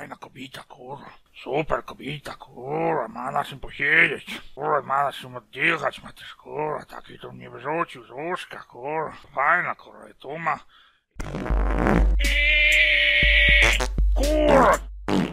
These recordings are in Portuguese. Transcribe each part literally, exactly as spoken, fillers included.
fajna kobieta, kurwa. Super kobieta, kurwa, ma na czym posiedzieć. Kurwa, ma na czym oddychać, ma też, kurwa, taki to mnie wyrzucił z łóżka, kurwa. Fajna, kurwa, i tu ma. Kurwa!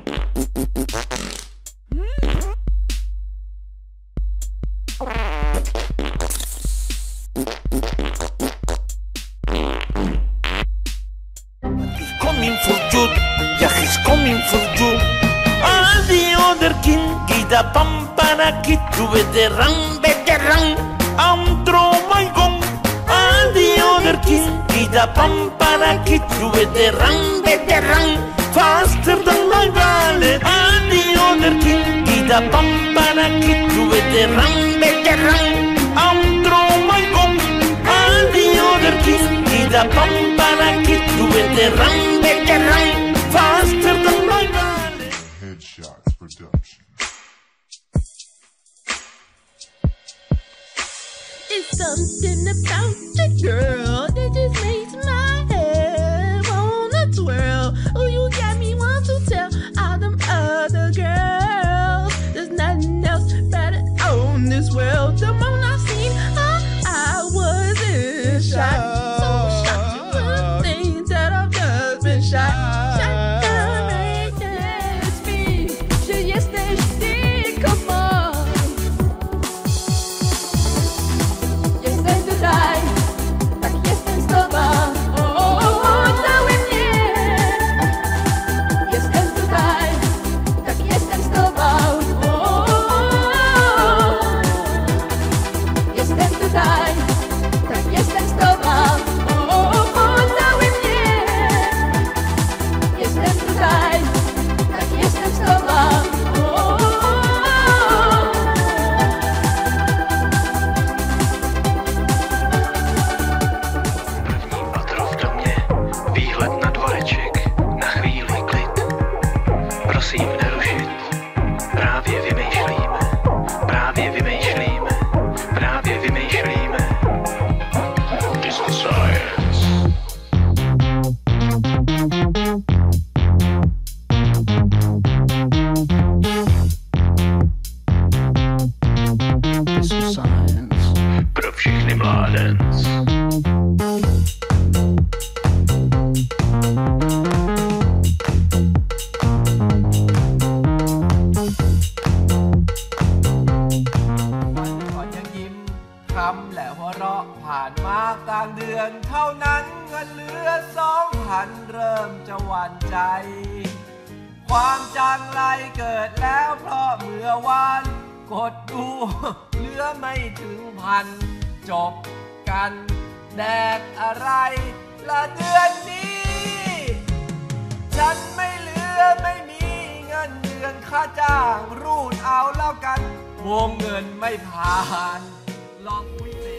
Coming for you, yeah, he's coming for you. All the other king, get a pampana kid to veteran, veteran. I'm throw my gun. All the other king, get a pampana kid to veteran, veteran. Faster than my wallet. All the other king, get a pampana kid to veteran, veteran. I'm throw my gun. All the other king, get a pampana kid to veteran, veteran. Faster than my wallet. Headshots Production. It's something about the girl that just makes my head wanna twirl. Oh, you got me want to tell all them other girls there's nothing else better on this world. The moment I seen her, I was in shock. So shocked you wouldn't think that I've just been shot. Shot her right there. It's me. Czy jesteś ty? Come on. Jestem tutaj, tak jestem z tobą. O, o, o, cały mnie. Jestem tutaj, tak jestem z tobą. O, o, o, jestem tutaj, tak jestem z tobą. O, o, o, cały mnie. Jestem tutaj, tak jestem z tobą. O, o, o. Otrov do mě, výhled na dvoreček, na chvíli klid. Prosím nerušit, právě vymýšlíme, právě vymýšlíme, právě vymýšlíme. It's the science. It's the science. Pro všechny mládenc. วันก่อนยังยิ้มคำและหัวเราะผ่านมากลางเดือนเท่านั้นเงินเหลือสองพันเริ่มจะหวั่นใจ ความจังไรเกิดแล้วเพราะเมื่อวานกดดูเหลือไม่ถึงพันจบกันแดกอะไรละเดือนนี้ ฉันไม่เหลือไม่มีเงินเดือนค่าจ้างรูดเอาแล้วกันวงเงินไม่ผ่านลองคุยสิ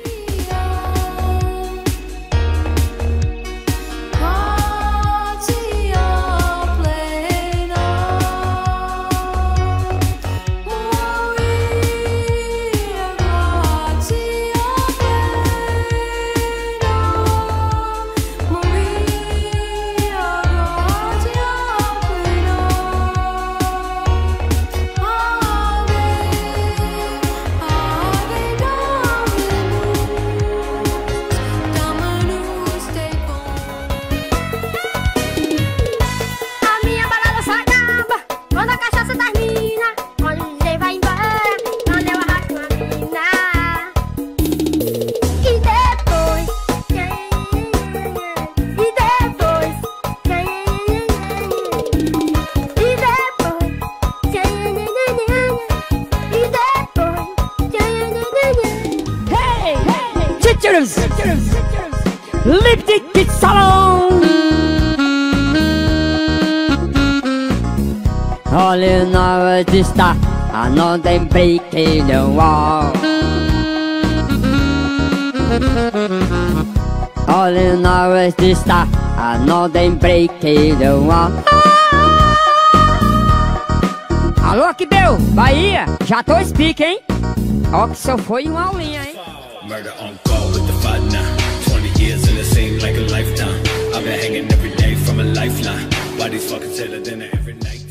A minha balada só acaba quando a cachaça termina. Quando o D J vai embora, quando eu arrasto a mina. E depois, e depois, e depois, e depois. Hey, hey, Teachers, Lipstick Kid Salon. All in our sister, I know they breaking the wall. All in our sister, I know they breaking the wall. Alô, Aquibel, Bahia, já tô speak, hein? Ó que só foi uma aulinha, hein? Murder on call with the fight now. Twenty years and it seemed like a lifetime. I've been hanging every day from a lifeline. Why these fucking sailor dinner every night?